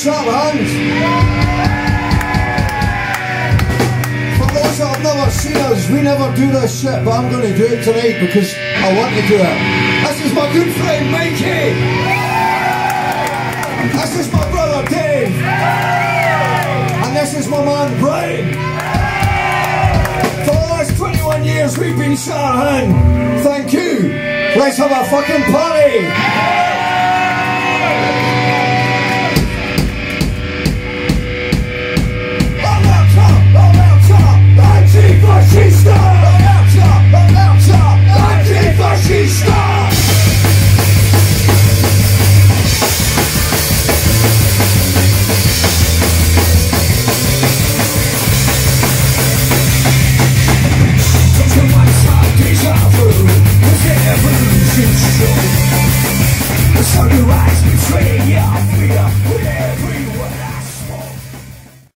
Shatterhand. For those that have never seen us, we never do this shit, but I'm going to do it tonight because I want to do it. This is my good friend Mikey. This is my brother Dave. And this is my man Brian. For the last 21 years we've been Shatterhand. Thank you. Let's have a fucking party.